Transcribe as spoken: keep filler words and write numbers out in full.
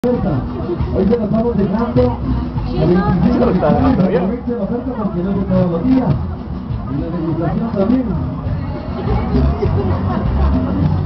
Hoy se lo estamos dejando a veinticinco de julio, aprovechen la oferta porque no es de todos los días. Y la degustación también.